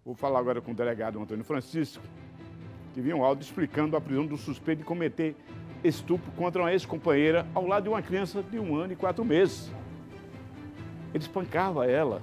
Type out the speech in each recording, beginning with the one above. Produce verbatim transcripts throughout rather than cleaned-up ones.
Vou falar agora com o delegado Antônio Francisco, que viu um áudio explicando a prisão do suspeito de cometer estupro contra uma ex-companheira ao lado de uma criança de um ano e quatro meses. Ele espancava ela,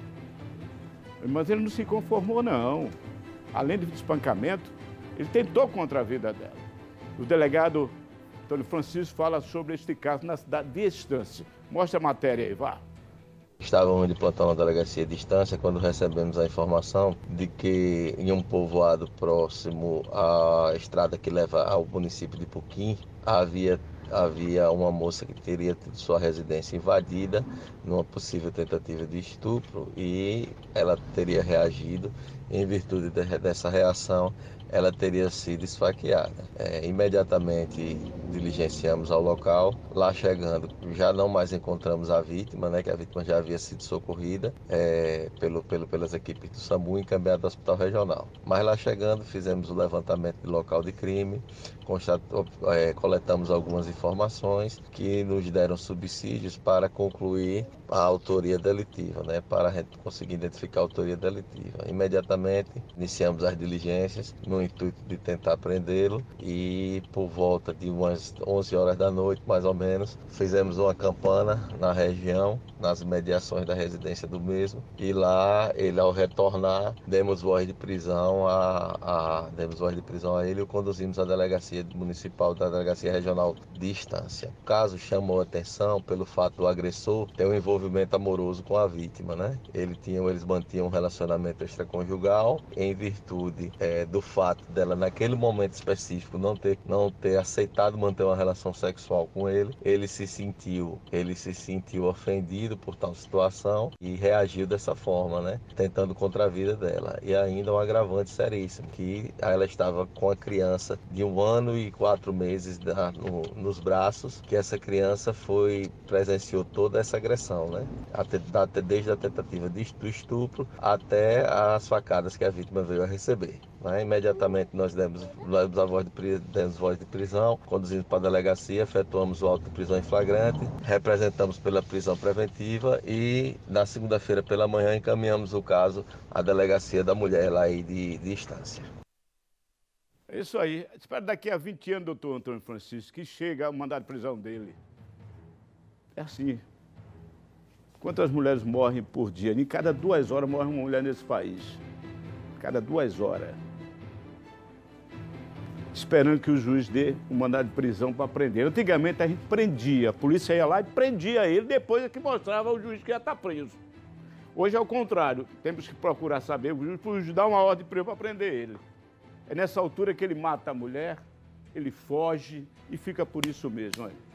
mas ele não se conformou, não. Além do espancamento, ele tentou contra a vida dela. O delegado Antônio Francisco fala sobre este caso na cidade de Estância. Mostra a matéria aí, vá. Estávamos de plantão na delegacia de Estância quando recebemos a informação de que em um povoado próximo à estrada que leva ao município de Puquim havia, havia uma moça que teria tido sua residência invadida numa possível tentativa de estupro e ela teria reagido. Em virtude de, dessa reação, ela teria sido esfaqueada. É, imediatamente diligenciamos ao local. Lá chegando, já não mais encontramos a vítima, né, que a vítima já havia sido socorrida é, pelo, pelo, pelas equipes do SAMU e encaminhada ao Hospital Regional. Mas lá chegando, fizemos o levantamento do local de crime, constatou, é, coletamos algumas informações que nos deram subsídios para concluir a autoria delitiva, né, para a gente conseguir identificar a autoria delitiva. Imediatamente iniciamos as diligências no intuito de tentar prendê-lo e por volta de umas onze horas da noite, mais ou menos, fizemos uma campana na região, nas mediações da residência do mesmo, e lá ele, ao retornar, demos voz de prisão a, a demos voz de prisão a ele e o conduzimos à delegacia municipal da delegacia regional de Estância. O caso chamou a atenção pelo fato do agressor ter um envolvimento amoroso com a vítima, né? Ele tinha, eles mantinham um relacionamento extraconjugal em virtude é, do fato dela naquele momento específico não ter não ter aceitado manter uma relação sexual com ele. Ele se sentiu ele se sentiu ofendido por tal situação e reagiu dessa forma, né? Tentando contra a vida dela. E ainda um agravante seríssimo, que ela estava com a criança de um ano e quatro meses da, no, nos braços, que essa criança foi presenciou toda essa agressão, né? Até, até desde a tentativa de, do estupro até as facadas que a vítima veio a receber. Né? Imediatamente nós demos, demos a voz de, demos voz de prisão, conduzimos para a delegacia, efetuamos o auto de prisão em flagrante, representamos pela prisão preventiva e na segunda-feira pela manhã encaminhamos o caso à delegacia da mulher lá aí de, de Estância. É isso aí. Espero daqui a vinte anos, doutor Antônio Francisco, que chega o mandado de prisão dele. É assim. Quantas mulheres morrem por dia? Em cada duas horas morre uma mulher nesse país. Cada duas horas. Esperando que o juiz dê um mandado de prisão para prender. Antigamente a gente prendia, a polícia ia lá e prendia ele, depois é que mostrava ao juiz que já está preso. Hoje é o contrário, temos que procurar saber o juiz, para o juiz dar uma ordem de prisão para prender ele. É nessa altura que ele mata a mulher, ele foge e fica por isso mesmo. Olha.